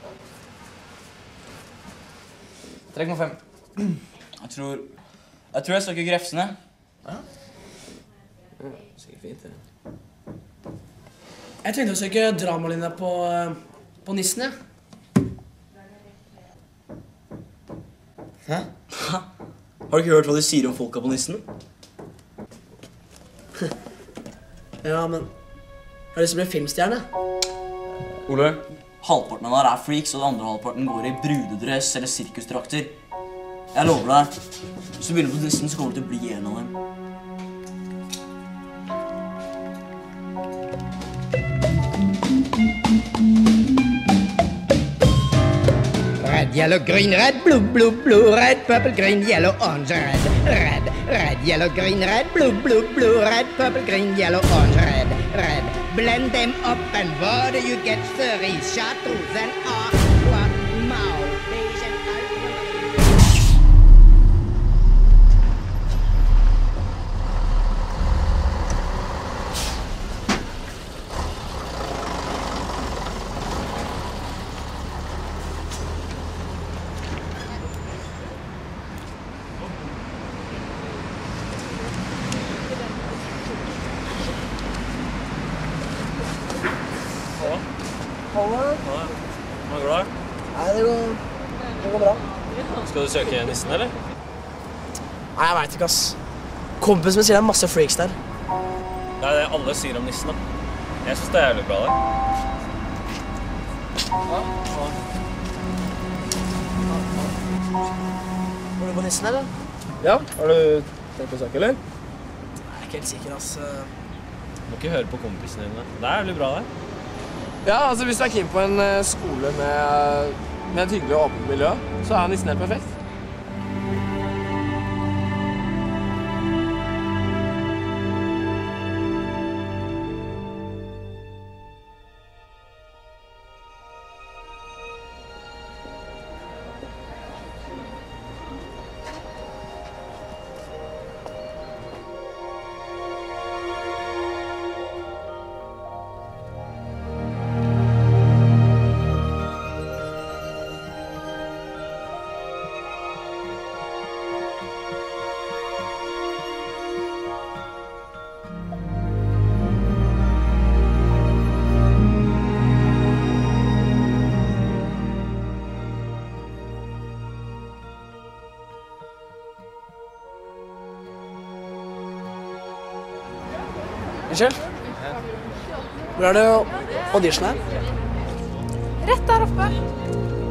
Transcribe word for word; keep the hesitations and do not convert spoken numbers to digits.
tre komma fem. Jeg tror... Jeg tror jeg søker Grefsene. Ja. Ja, sikkert fint, det. Jeg tenkte å søke dramalinja på, på Nissen, ja. Hæ? Hæ? Har du ikke hørt hva de sier om folka på Nissen? Ja, men... Jeg har lyst til å bli filmstjerne. Ole? Halvparten av der er freaks, og den andre halvparten går i brudedress eller sirkusdrakter. Jeg lover deg, hvis du begynner på Nissen, så kommer du til å bli en av dem. Red, yellow, green, red, blue, blue, blue, red, purple, green, yellow, orange, red, red, red, yellow, green, red, blue, blue, blue, red, purple, green, yellow, orange, red, red. Blend them up and what do you get? Cerise, chartreuse and aqua, mauve, beige and ultramarine. Halla. Hva går det? Nei, det går, det går bra. Skal du søke Nissen, eller? Nei, jeg vet ikke, ass. Kompisen min sier det er masse freaks der. Det er det alle sier om Nissen, da. Jeg synes det er jævlig bra der. Ja. Går du på Nissen, eller? Ja, har du tenkt å søke, eller? Jeg er ikke helt sikker, ass. Du må ikke høre på kompisene dine. Det er jævlig bra der. Ja, altså hvis du er keen på en uh, skole med, med et hyggelig og åpent miljø, så er Nissen helt perfekt. Unnskyld? Hvor er det audition her? Rett der oppe.